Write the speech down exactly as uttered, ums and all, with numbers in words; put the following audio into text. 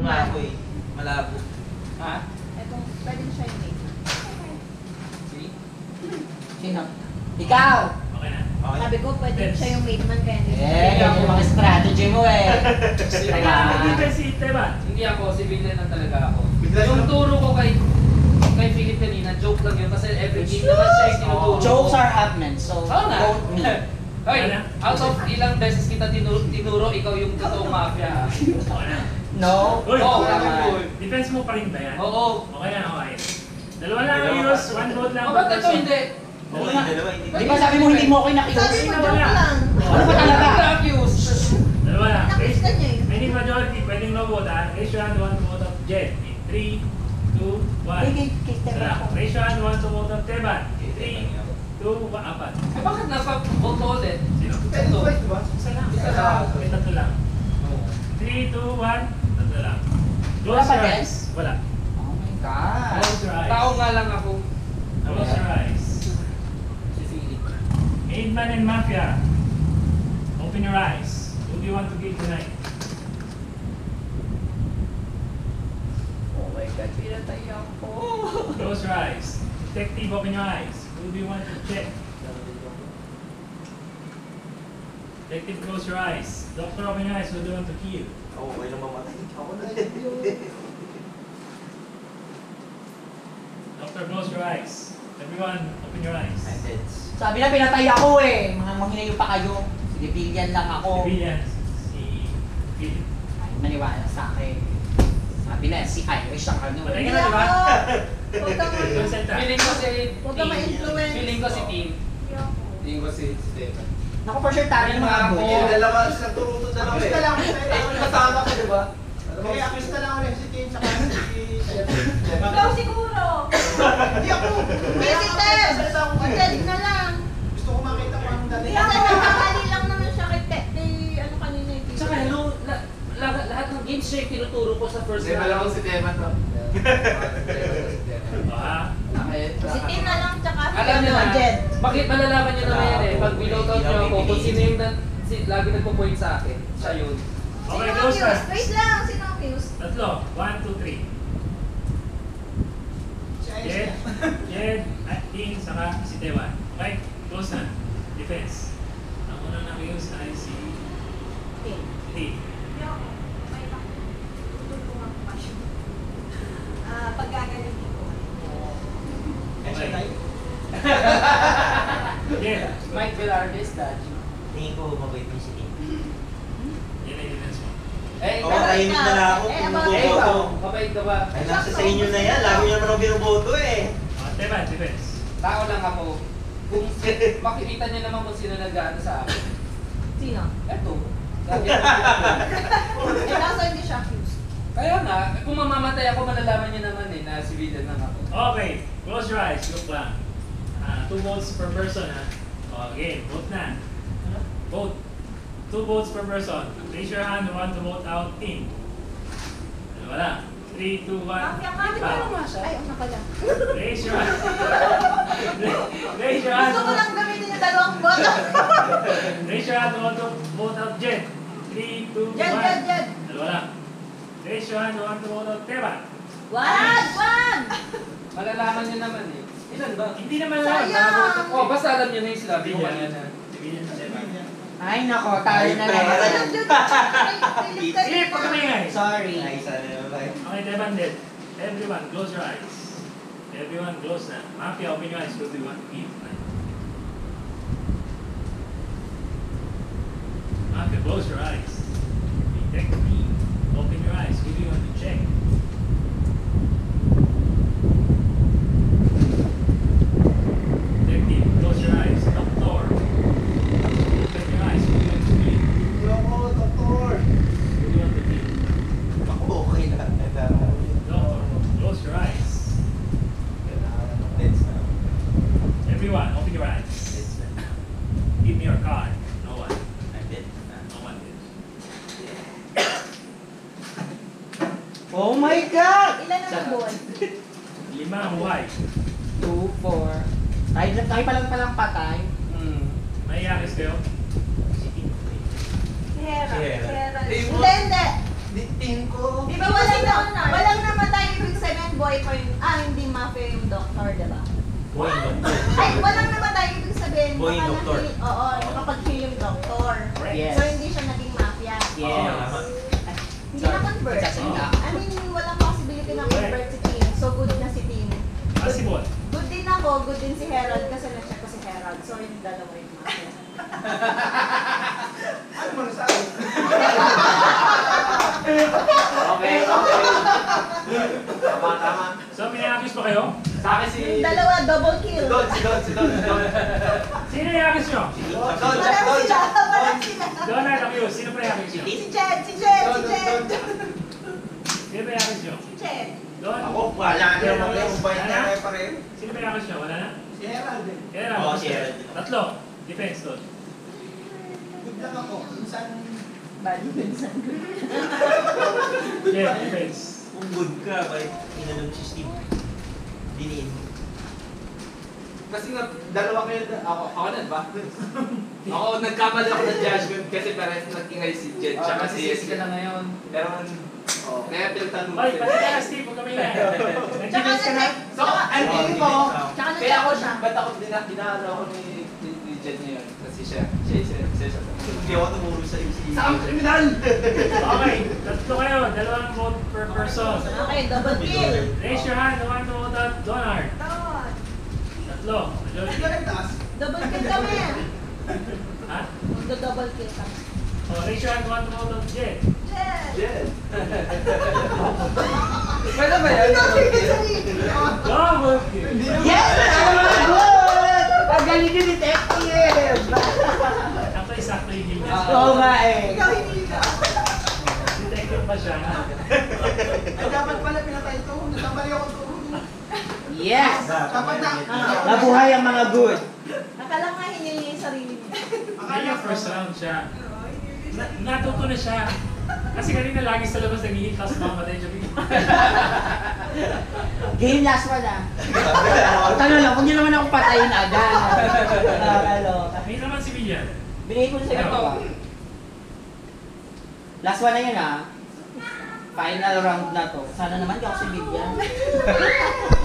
nga ako eh. Malabo. Ha? Etong, pwede siya yung mate. See? Sino? Ikaw! Okay na. Okay. Sabi ko, pwede siya yung mate man kaya hindi Eh, siya. ganyan yung mga strategy mo eh. Kailangan defense si Teban. Hindi ako, civilian lang talaga ako. Bigla Yung siya- turo ko kay kay Philip kanina, joke lang yun kasi every game naman siya yung tinuturo. Jokes are happening, so Oo nga. quote me. Hoy, out of ilang beses kita tinuro, tinuro ikaw yung totoong mafia. Okay na. No? Uy, Oo, okay. tama. Defense mo pa rin ba yan? Oo. Okay na, okay. Dalawa lang ang heroes, one vote lang. Oh, per ba't ito person. hindi? Oo, yung dalawa, hindi. Di ba sabi mo hindi mo ako Sabi inakius? mo, joke lang. Ano ba talaga? Accused. Dalawa lang. Nakis ka niya eh. I need majority, pwedeng no vote ha. Raise your hand, one to vote of Jed. In three, two, one. Kay kay Stephen Sarap. ako. Raise your hand, one to vote of Teban. In three, two, one, apat. Eh bakit nasa-voto ulit? Sino? Ito. Isa lang. Isa lang. May tatlo lang. three, two, one, tatlo lang. Wala Close pa, your guys? eyes. Wala. Oh my God. Close your eyes. Tao nga lang ako. Close your eyes. Si Philip. Aid man and mafia. Open your eyes. Who do you want to kill tonight? Oh my God, pinatay ako. Close your eyes. Detective, open your eyes. Who do you want to check? Detective, close your eyes. Doctor, open your eyes. Who do you want to kill? Oo, okay na mamatay. Ako na. Doctor, close your eyes. Everyone, open your eyes. I'm dead. Sabi na pinatay ako eh. Mga mahinayo pa kayo. Civilian lang ako. Civilians, si Philip. Ay, maniwala sa akin. Sabi na, si Irish ang ano Patay eh. ka na, di ba? Huwag kang Consent ah. Feeling ko si Huwag ka ma-influence. Feeling ko si Team. Feeling ko si Stephen. Naku, for sure tayo ng mga Ako. boy. Yung dalawa sa turuto dalawa eh. Gusto lang, Eh, kasama ko, di ba? kaya gusto lang ulit si Kim sa kanan si Ikaw siguro. Hindi ako. Kaya si Teb. Content na lang. Gusto ko makita ko ang dali. Kasi nagkamali lang naman siya kay Teb. Kay ano kanina yung Tsaka hello, la, la, lahat ng games siya yung tinuturo ko sa first Hindi, malamang si Teman to. Ah, Si Tim na lang tsaka si Alam niyo na, Jed. bakit malalaman niyo naman yan eh, pag bilout out niyo ako, kung sino yung na- si, lagi nagpo-point sa akin, siya yun. okay, Sino close accused? na. Wait lang, sino accused? Tatlo. One, two, three. Jed, Jed, at Dean, saka si Tewan. Okay? Close na. Defense. Ang unang nakiuse ay si Tim. Dean. Ah, pagkagaling ko. Okay. Jed, Mike Velarde's dad. Tingin ko mabait yung si Tim. yan ay defense mo. Eh, Oo, ikaw, tahimik na lang ako. Eh, Kung about- eh, buboto. ikaw, mabait ka ba? Ay, nasa sa inyo na yan. Lagi nyo naman ako binuboto eh. Oh, Tewan, defense. Tao lang ako. Kung makikita niyo naman kung sino nag-ano sa akin. Sino? Eto. Lagi ako. Eh, kaso hindi siya accused. Kaya nga, kung mamamatay ako, malalaman niyo naman eh, na civilian lang ako. Okay, close your eyes. Look lang. Ah, two votes per person, ha? Okay, vote na. Vote. Two votes per person. Raise your hand who want to vote out team. Wala. Three, two, one. Mafia ka, di ba Ah. lang nga siya? Ay, ano pala. Raise your hand. Raise your hand. Gusto ko lang gamitin yung dalawang boto. Raise your hand who want to vote out Jed. Three, two, one. Jed, Jed, Jed. Wala. Raise your hand who want to vote out Teban. Wag! Wag! Malalaman niyo naman eh. Ilan ba? Hindi naman lang. Sayang! Oh, basta alam niyo na yung sinabi ko kanina. Civilian sa Teban. Ay nako, tayo na Ay, naman. Walang duty. Philip Sige, pag kami nga eh. Sorry. Ay, sana naman. Okay, Teban dead. Everyone, close your eyes. Everyone, close na. Mafia, open your eyes. Who do you want to kill tonight? Mafia, close your eyes. Detect me. Open your eyes. Who do you want to check? Detective, close your eyes. Doctor. Open your eyes. Who do you want to kill? Hindi ako, doktor. Who do you want to kill? Ako okay na. Doctor, close your eyes. Deads na. Everyone, open your eyes. Deads na. Give me your card. No one. I'm dead na. No one did. Oh my God! Ilan ang buwan? Lima ang buhay. Two, four. Tayo, tayo pa lang palang patay. Hmm. May yakis kayo? Si Hera. Si Hera. Hera. Eh, Hindi, hindi. Di, tingin ko. Di ba wala namatay pa yung, ah, hindi mafia yung doctor, diba? Boy, doctor. Ay, walang namatay, ibig sabihin, Boy, baka doktor. na-heal- oo, nakapag-heal yung doctor. Yes. So, hindi siya naging mafia. Yes. tama. Hindi na convert. Nagsasalita. I mean, walang possibility na convert si Tim. So, good na si Tim. Possible. Good din ako, good din si Herald kasi na-check ko si Herald. So, yung dalawa yung mafia. Ano mo nasabi? Okay, okay. Tama, tama. So, minayakis ba kayo? Sa akin si... Yung dalawa, double Si kill. Don, si Don, si Don, si Don. Sino yakis nyo? Don, Parang Don, sila, parang sila. Donald, accused. Sino pa yakis nyo? Si Jed, si Jed, si Don, Jed. Don. Sino pa yakis nyo? Si Jed. Don? Ako, wala na naman yung bait na Wala? kayo pa rin. Sino pa yakis nyo? Wala na? Si Herald eh. Kaya Oo, lang. si Herald. Tatlo. Defense doon. Good lang ako. Minsan, Bali, minsan. Yeah, defense. Kung good ka, bakit inanong si Steve? Dinin. Kasi nga, dalawa kayo, ako, ako na, ba? Ako, nagkamali ako ng judgment kasi parang nag-ingay si Jed, Oh, tsaka kasi si sisi ka na ngayon. Pero, oh, kaya pinagtanong Ay, pati ka, Steve. Huwag kami yan. Nag-defense ka na? So, ang tingin ko, Tsaka kaya ako, na-check ko siya. ba't ako dina- dinalo ako ni, ni, ni Jed ngayon? Kasi siya, siya, siya, siya, siya. Hindi ako tumuro sa iyo si... Saan kriminal? Okay. Tatlo kayo. Dalawang vote per person. Okay, double kill. Raise your hand. The one to vote out Donard. Tawad. Tatlo. hindi Majority. ka nagtaas. Double kill kami. Ha? Magdo-double kill kami. Oh, raise your hand. The one to vote out Jed. Jed. Jed. Pwede ba yan? Double kill. Yes! Good! Ang galing yung detective! Ako isakto yung game niya. Oo nga eh. Ikaw hindi ka. Detective pa siya. Ay, dapat pala pinatay ito. Natambali ako ito. Yes! Dapat na. Nabuhay ang mga good. Akala nga hinili niya yung sarili niya. Kaya yung first round siya. Na natuto na siya. Kasi kanina lagi sa labas nag-hihit tapos mamatay siya bigla. Game last one ah. Tanong lang, kung di naman ako patayin agad. Nakakalo. May naman si William. Binigay ko na sa Ito. iyo. Last one na yun ah. Final round na to. Sana naman di ako si Vivian.